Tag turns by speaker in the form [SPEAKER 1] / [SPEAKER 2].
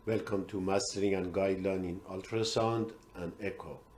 [SPEAKER 1] Welcome to Mastering and Guideline in Ultrasound and Echo.